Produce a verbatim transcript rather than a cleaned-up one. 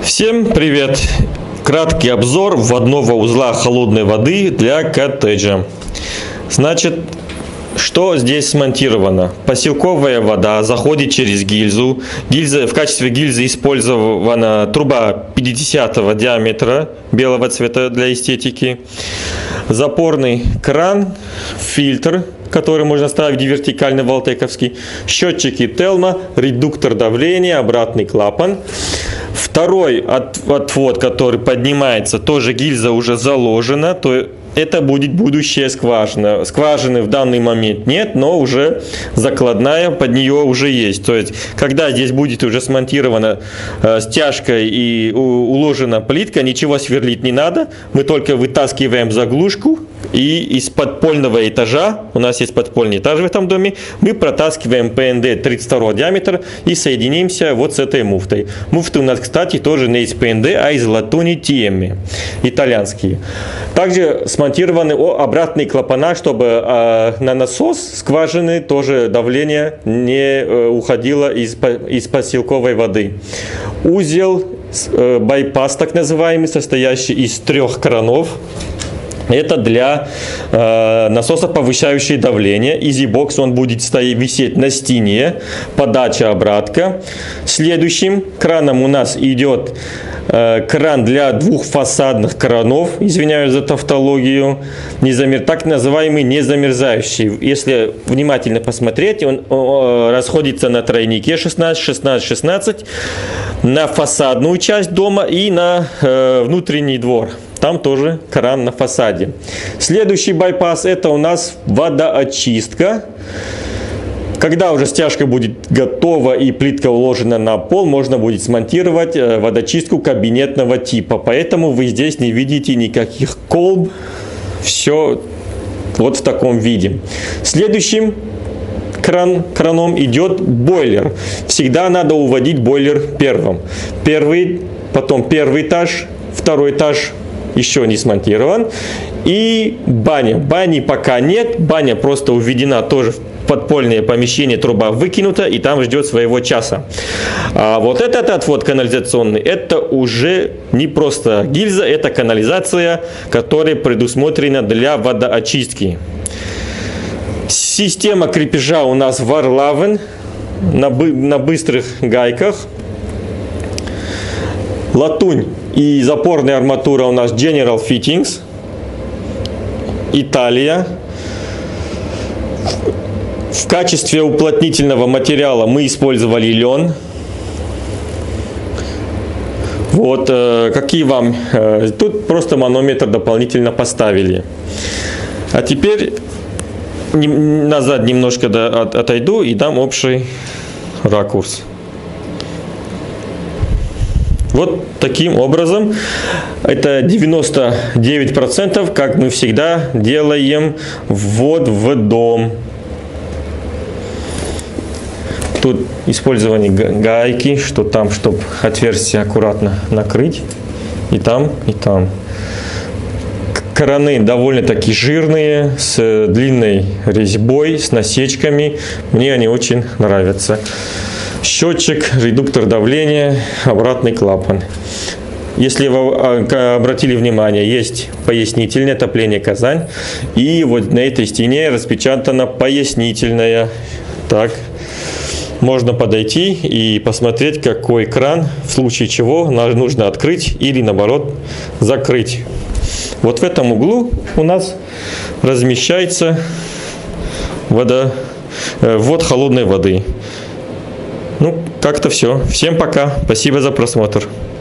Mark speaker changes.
Speaker 1: Всем привет! Краткий обзор вводного узла холодной воды для коттеджа. Значит, что здесь смонтировано? Поселковая вода заходит через гильзу. Гильза, в качестве гильзы использована труба пятидесятого диаметра белого цвета для эстетики. Запорный кран, фильтр, который можно ставить вертикально валтековский, счетчики Телма, редуктор давления, обратный клапан. Второй отвод, который поднимается, тоже гильза уже заложена, то это будет будущая скважина. Скважины в данный момент нет, но уже закладная под нее уже есть. То есть, когда здесь будет уже смонтирована э, стяжка и у, уложена плитка, ничего сверлить не надо. Мы только вытаскиваем заглушку и из подпольного этажа, у нас есть подпольный этаж в этом доме, мы протаскиваем пэ эн дэ тридцать второго диаметра и соединимся вот с этой муфтой. Муфты у нас, кстати, тоже не из пэ эн дэ, а из латуни ти эм, итальянские. Также смонтированы обратные клапана, чтобы э, на насос скважины тоже давление не э, уходило из, из поселковой воды. Узел, э, байпас так называемый, состоящий из трех кранов. Это для э, насоса, повышающий давление. EasyBox, он будет стоять, висеть на стене. Подача, обратка. Следующим краном у нас идет э, кран для двухфасадных кранов. Извиняюсь за тавтологию. Незамер... Так называемый незамерзающий. Если внимательно посмотреть, он э, расходится на тройнике шестнадцать шестнадцать шестнадцать. На фасадную часть дома и на э, внутренний двор. Там тоже кран на фасаде. Следующий байпас — это у нас водоочистка. Когда уже стяжка будет готова и плитка уложена на пол, можно будет смонтировать водочистку кабинетного типа. Поэтому вы здесь не видите никаких колб. Все вот в таком виде. Следующим кран, краном идет бойлер. Всегда надо уводить бойлер первым. Первый, потом первый этаж, второй этаж еще не смонтирован. И баня. Бани пока нет. Баня просто уведена тоже в подпольное помещение. Труба выкинута и там ждет своего часа. А вот этот отвод канализационный, это уже не просто гильза, это канализация, которая предусмотрена для водоочистки. Система крепежа у нас Варлавен на, бы, на быстрых гайках. Латунь и запорная арматура у нас General Fittings, Италия. В качестве уплотнительного материала мы использовали лен. Вот, э, какие вам... Э, тут просто манометр дополнительно поставили. А теперь не, назад немножко до, от, отойду и дам общий ракурс. Вот таким образом, это девяносто девять процентов, как мы всегда делаем ввод в дом. Тут использование гайки, что там, чтобы отверстие аккуратно накрыть. И там, и там. Краны довольно-таки жирные, с длинной резьбой, с насечками. Мне они очень нравятся. Счетчик, редуктор давления, обратный клапан. Если вы обратили внимание, есть пояснительное отопление Казань. И вот на этой стене распечатана пояснительная. Так, можно подойти и посмотреть, какой кран, в случае чего нужно открыть или наоборот закрыть. Вот в этом углу у нас размещается вода, ввод холодной воды. Ну, как-то все. Всем пока. Спасибо за просмотр.